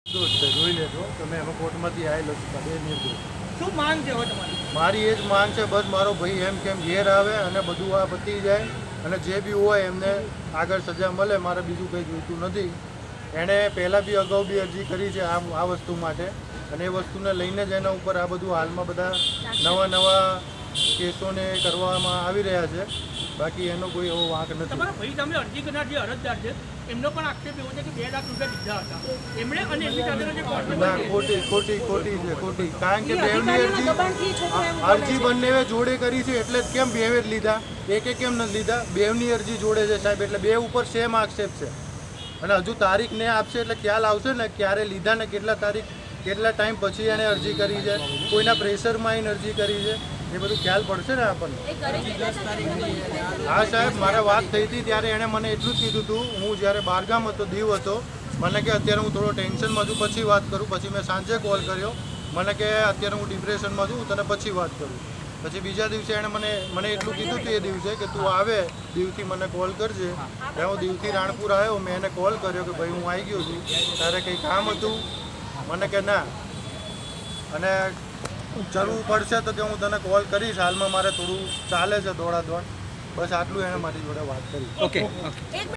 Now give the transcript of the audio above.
જોઈ લેજો તમે એમાં કોર્ટમાંથી આવેલો છો બે નિર્દોષ. શું માંગ છે હવે તમારી? મારી એ જ માંગ છે, બસ મારો ભાઈ એમ કેમ ઘેર આવે અને બધું આ પતી જાય અને જે બી હોય એમને આગળ સજા મળે. મારે બીજું કંઈ જોઈતું નથી. એણે પહેલાં બી અગાઉ બી અરજી કરી છે આ વસ્તુ માટે અને એ વસ્તુને લઈને જ એના ઉપર આ બધું હાલમાં બધા નવા કેસોને કરવામાં આવી રહ્યા છે. બાકી એનો કોઈ એવો વાંક નથી. તમારા ભાઈ સામે અરજી કરનાર જે અરજદાર છે એમનો પણ આક્ષેપ એવો છે કે 2 લાખ રૂપિયા લીધા હતા એમણે અને એમની સાથેનો જે ના, ખોટી છે. કારણ કે બેવની અરજી બંને જોડે કરી છે એટલે કેમ બેવે લીધા, એકે કેમ નથી લીધા? બેવની અરજી જોડે છે સાહેબ, એટલે બે ઉપર સેમ આક્ષેપ છે. અને હજુ તારીખ ને આપશે એટલે ખ્યાલ આવશે ને ક્યારે લીધા ને કેટલા ટાઈમ પછી એને અરજી કરી છે, કોઈના પ્રેશરમાં આવીને અરજી કરી છે, એ બધું ખ્યાલ પડશે ને આપણને. હા સાહેબ, મારે વાત થઈ હતી ત્યારે એણે મને એટલું જ કીધું હતું. હું જ્યારે બહારગામ હતો, દીવ હતો, મને કે અત્યારે હું થોડો ટેન્શનમાં છું, પછી વાત કરું. પછી મેં સાંજે કોલ કર્યો, મને કે અત્યારે હું ડિપ્રેશનમાં છું, હું તને પછી વાત કરું. પછી બીજા દિવસે એણે મને એટલું કીધું હતું એ દિવસે કે તું આવે દીવથી મને કોલ કરજે. ત્યાં હું દીવથી રાણપુર આવ્યો, મેં એને કોલ કર્યો કે ભાઈ હું આવી ગયો છું, તારે કંઈ કામ હતું? મને કે ના, અને જરૂર પડશે તો કે હું તને કોલ કરીશ. હાલમાં મારે થોડું ચાલે છે દોડાદોડ, બસ આટલું એણે મારી જોડે વાત કરી. ઓકે.